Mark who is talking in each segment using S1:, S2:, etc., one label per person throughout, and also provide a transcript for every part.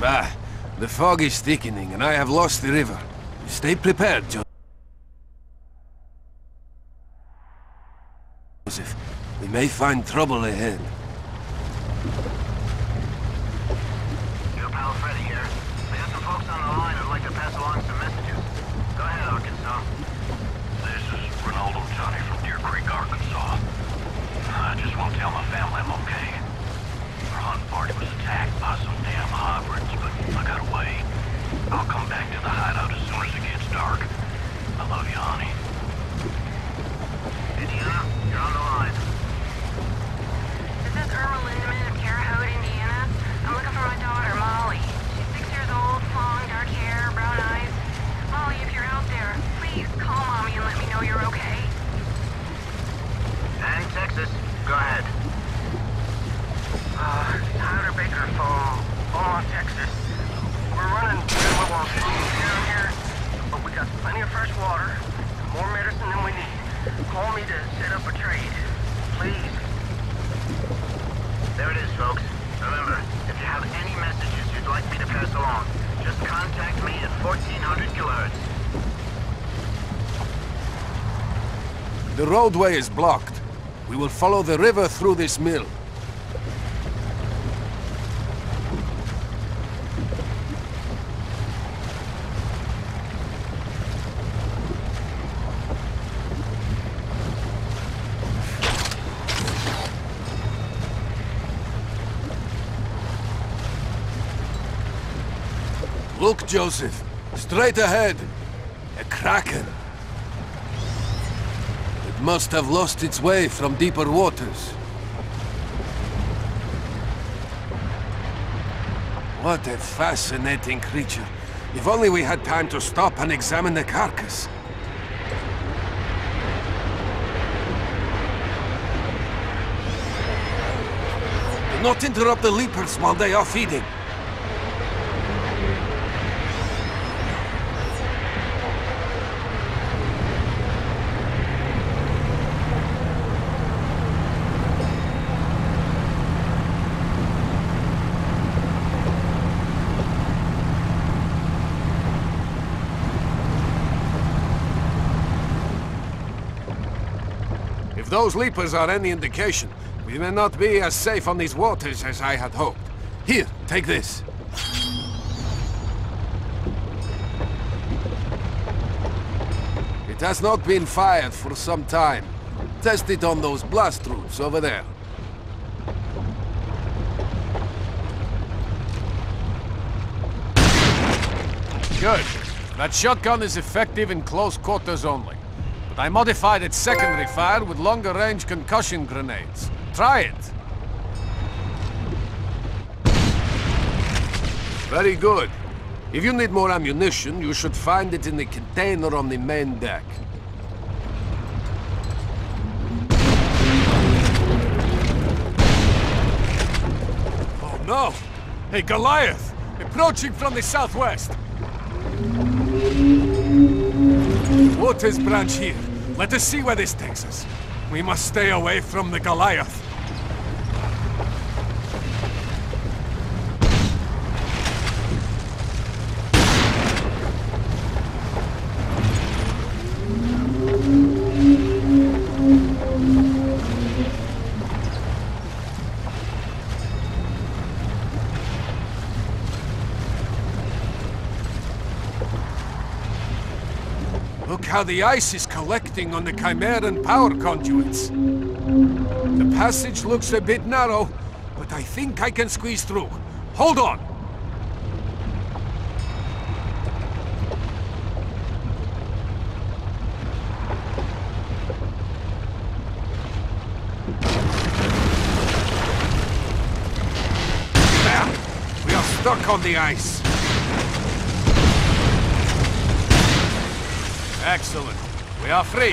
S1: Ah, the fog is thickening and I have lost the river. Stay prepared, Joseph. We may find trouble ahead.
S2: Your pal Freddy here. I got some folks on the line who'd like to pass along some messages. Go ahead, Arkansas.
S3: This is Ronaldo Johnny from Deer Creek, Arkansas. I just want to tell my family I'm okay. Our hunt party was attacked by some damn hybrids, but I got away. I'll come back to the hideout as soon as it gets dark. I love you, honey.
S2: Indiana, you're on the line.
S4: This is Irma Lindemann of Terre Haute, Indiana. I'm looking for my daughter, Molly. She's 6 years old, long, dark hair, brown eyes. Molly, if you're out there, please call Mommy and let me know you're okay.
S2: And Texas, go ahead. Tyler Baker from Beaumont, Texas. We're running renewable food down here, but we got plenty of fresh water, more medicine than we need. Call me to set up a trade, please. There it is, folks. Remember, if you have any messages you'd like me to pass along, just contact me at 1400 kilohertz.
S1: The roadway is blocked. We will follow the river through this mill. Look, Joseph. Straight ahead. A kraken. It must have lost its way from deeper waters. What a fascinating creature. If only we had time to stop and examine the carcass. Do not interrupt the leapers while they are feeding. If those leapers are any indication, we may not be as safe on these waters as I had hoped. Here, take this. It has not been fired for some time. Test it on those blast roofs over there.
S5: Good. That shotgun is effective in close quarters only. But I modified its secondary fire with longer-range concussion grenades. Try it.
S1: Very good. If you need more ammunition, you should find it in the container on the main deck.
S5: Oh no! A Goliath! Approaching from the southwest! Waters branch here. Let us see where this takes us. We must stay away from the Goliath.
S1: Look how the ice is collecting on the Chimeran power conduits. The passage looks a bit narrow, but I think I can squeeze through. Hold on! There! We are stuck on the ice.
S5: Excellent. We are free.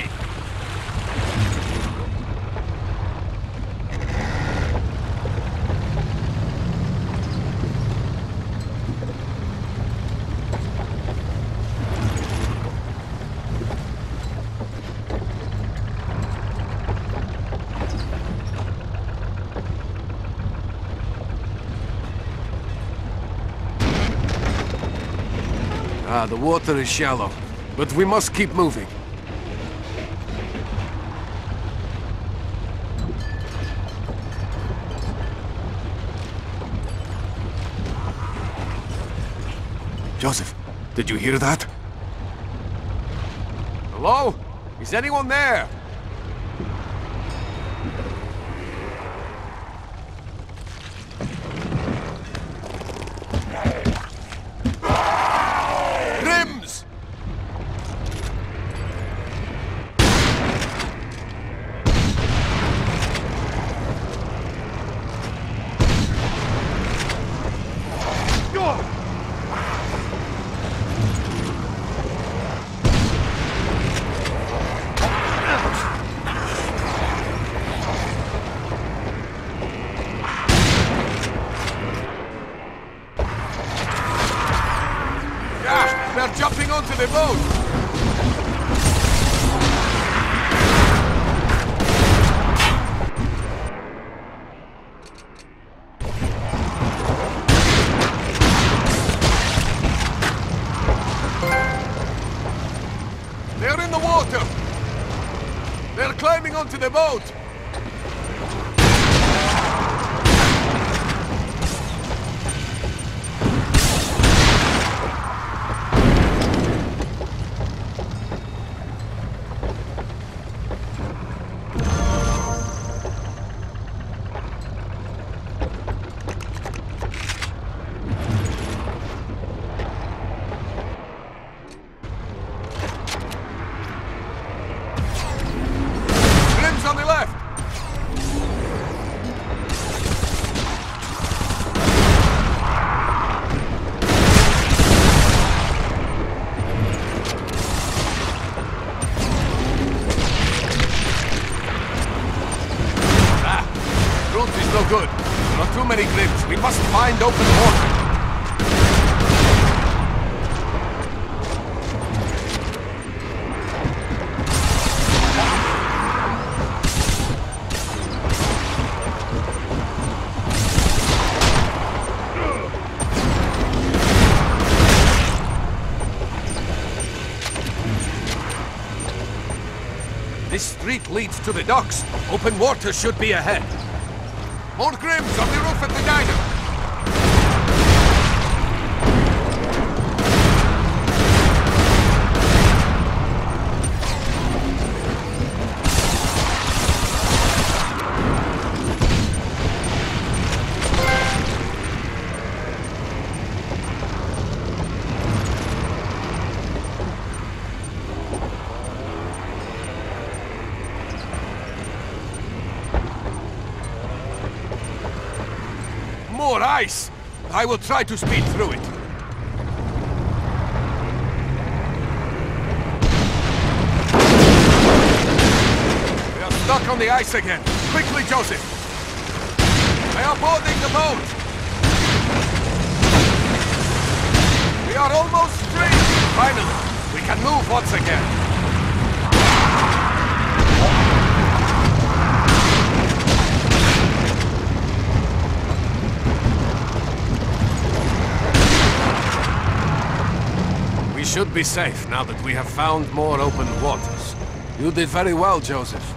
S1: Yeah, the water is shallow, but we must keep moving. Joseph, did you hear that?
S5: Hello? Is anyone there?
S1: Grims!
S5: They're jumping onto the boat! They're in the water! They're climbing onto the boat! On the left! Route is no good. There are too many grips. We must find open water. This street leads to the docks. Open water should be ahead. More Grims on the roof at the diner. More ice! I will try to speed through it. We are stuck on the ice again. Quickly, Joseph! They are boarding the boat! We are almost free! Finally, we can move once again. We should be safe now that we have found more open waters. You did very well, Joseph.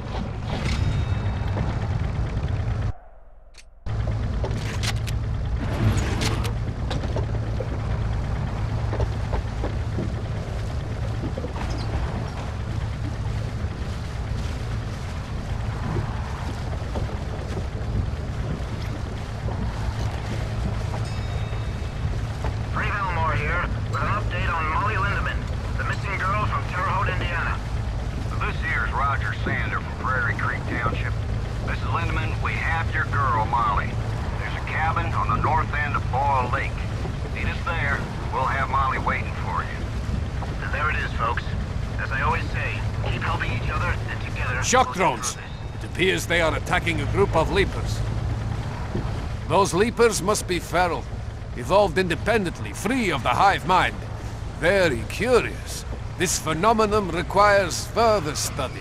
S5: Shock drones! It appears they are attacking a group of Leapers. Those Leapers must be feral, evolved independently, free of the hive mind. Very curious. This phenomenon requires further study.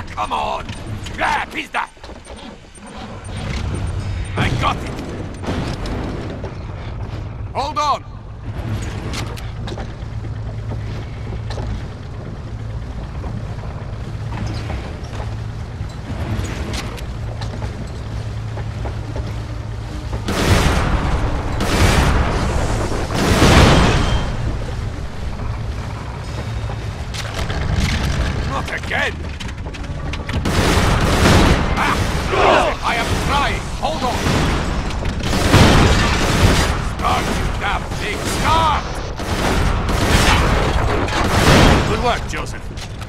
S1: Come on! Grab, pizda! I got it! Hold on! Not again! I am trying! Hold on! Start, you damn thing! Start! Good work, Joseph.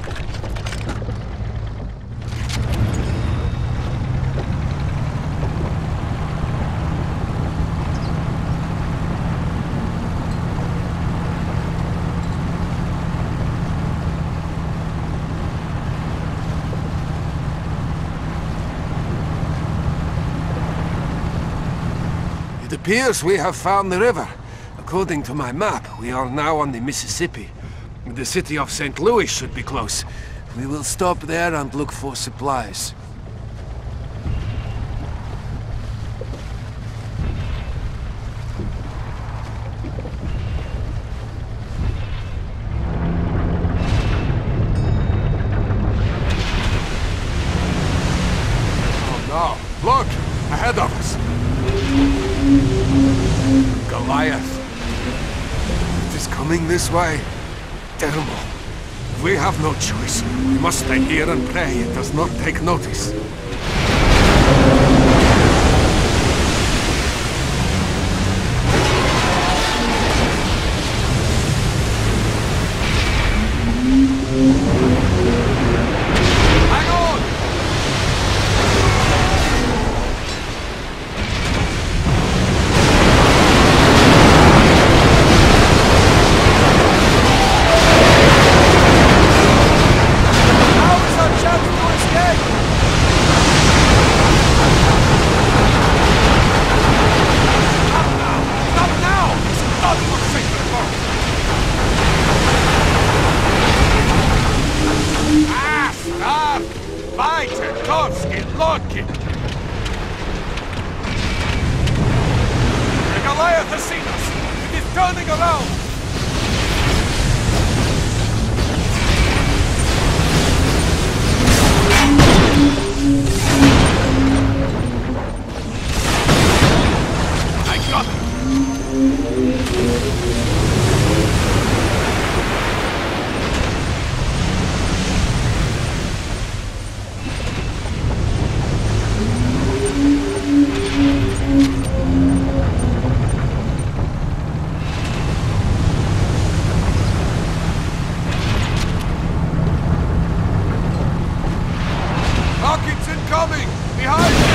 S1: It appears we have found the river. According to my map, we are now on the Mississippi. The city of St. Louis should be close. We will stop there and look for supplies. Oh no! Look! Ahead of us! Goliath. It is coming this way. Terrible. We have no choice. We must stay here and pray it does not take notice. Hang on! The Goliath has seen us! It is turning around! I got it! Rockets incoming! Behind you!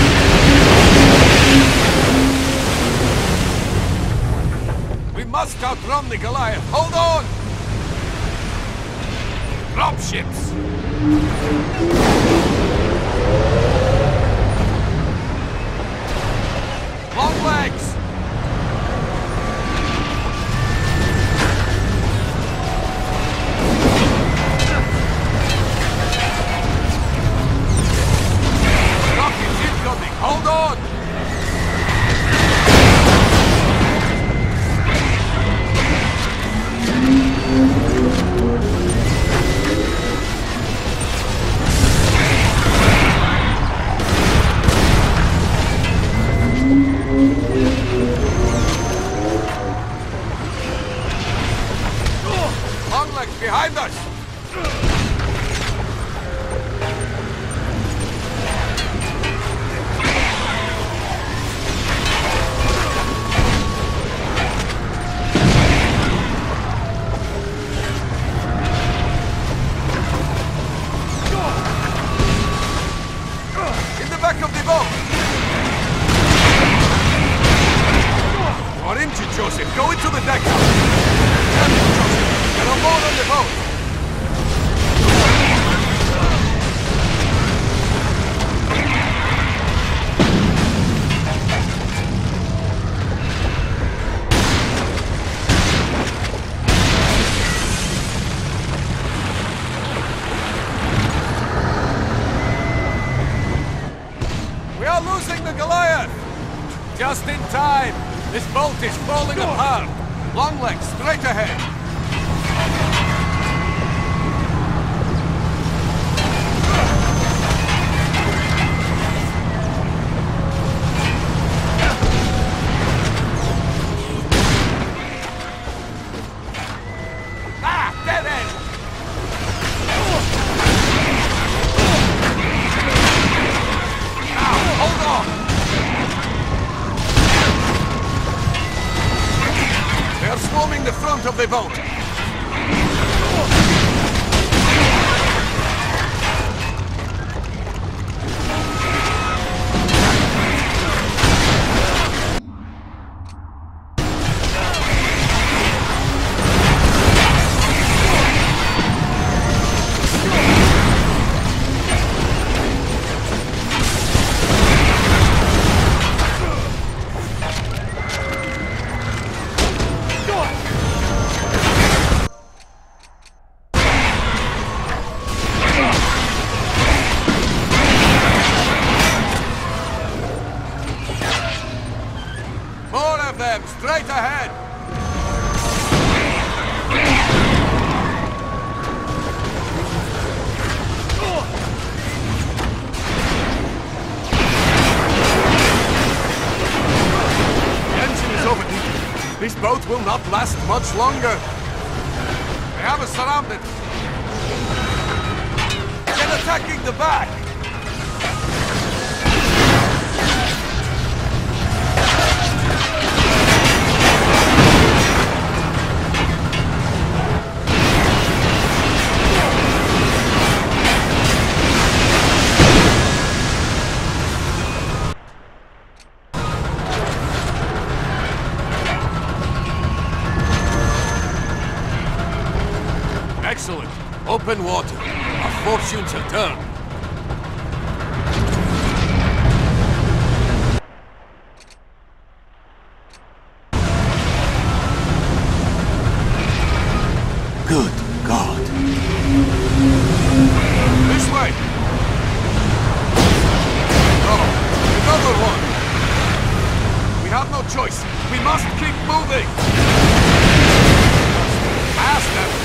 S1: We must outrun the Goliath! Hold on! Dropships! Long legs! Hold on! Long legs behind us! Back of the boat! You are injured, Joseph. Go into the deck house. Joseph, get on board on the boat.
S5: Just in time! This boat is falling apart! Longlegs, straight ahead! Ah! Dead end! Now, hold on! They are swarming the front of the boat! More of them, straight ahead! The engine is overheating. This boat will not last much longer. They have us surrounded. Get attacking the back! Excellent. Open water. Our fortunes have turned.
S1: Good God.
S5: This way! Oh, another one! We have no choice. We must keep moving! Past them!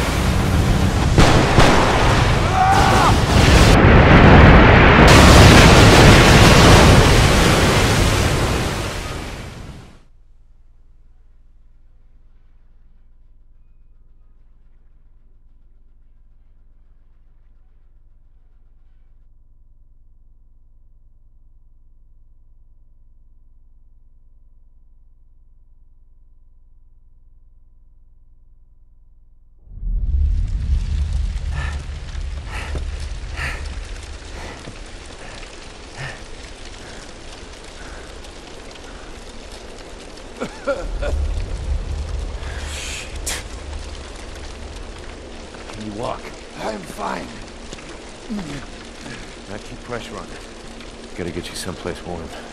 S1: Can you walk?
S6: I'm fine.
S1: Now keep pressure on it. Gotta get you someplace warm.